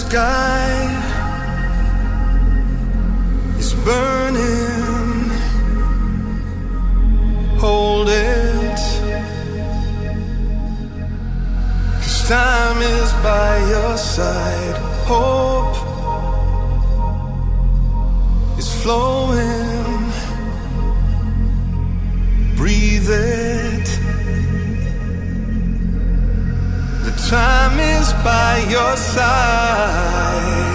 sky is burning. Hold it, 'cause time is by your side. Hope is flowing. Breathe it. The time is by your side.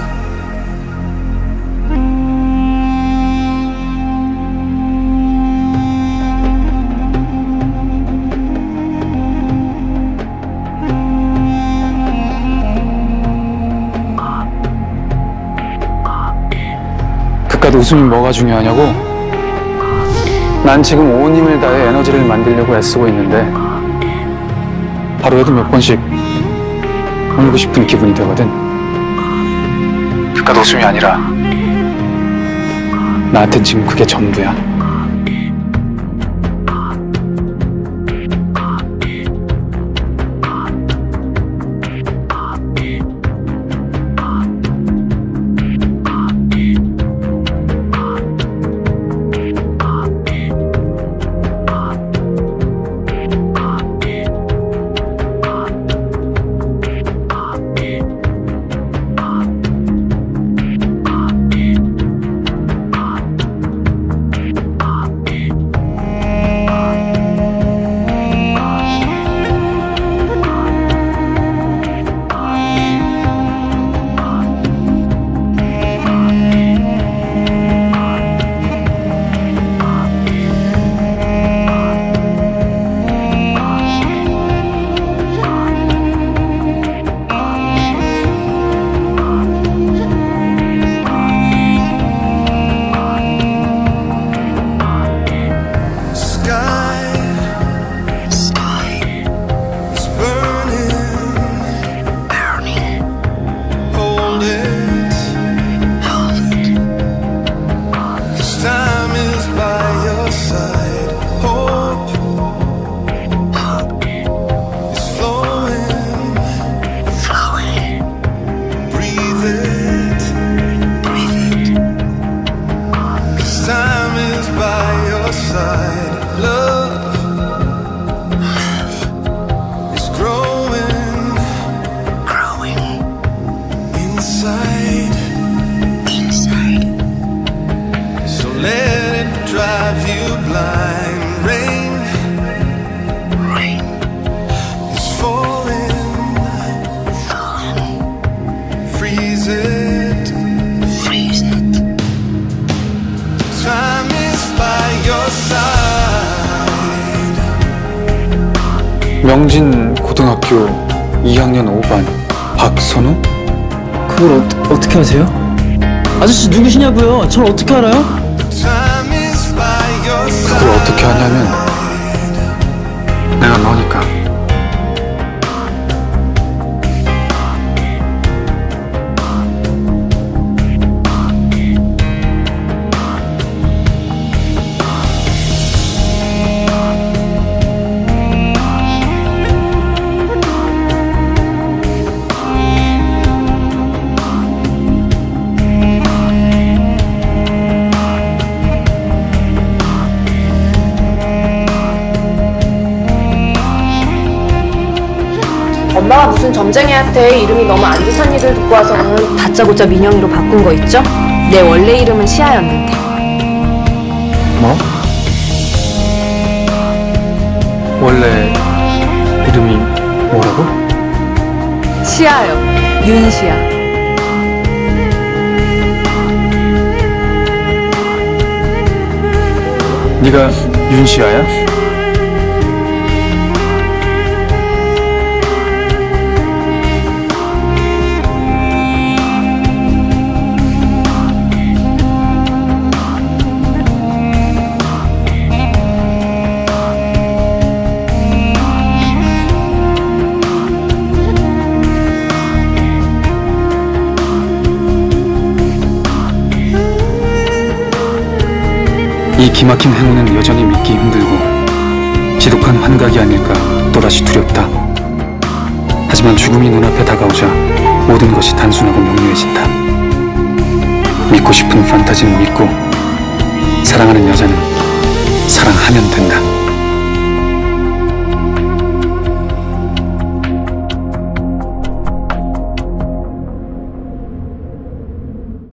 그깟 웃음이 뭐가 중요하냐고? 난 지금 온 힘을 다해 에너지를 만들려고 애쓰고 있는데 하루에도 몇 번씩 울고 싶은 기분이 되거든. 그깟 웃음이 아니라 나한텐 지금 그게 전부야. 명진 고등학교 2학년 5반 박선우? 그걸 어떻게 아세요? 아저씨 누구시냐고요? 절 어떻게 알아요? 그걸 어떻게 하냐면 내가 너니까. 엄마가 무슨 점쟁이한테 이름이 너무 안 좋다는 얘기를 듣고 와서는 다짜고짜 민영이로 바꾼 거 있죠? 내 원래 이름은 시아였는데. 뭐? 원래 이름이 뭐라고? 시아요. 윤시아. 네가 윤시아야? 이 기막힌 행운은 여전히 믿기 힘들고 지독한 환각이 아닐까 또다시 두렵다. 하지만 죽음이 눈앞에 다가오자 모든 것이 단순하고 명료해진다. 믿고 싶은 판타지는 믿고, 사랑하는 여자는 사랑하면 된다.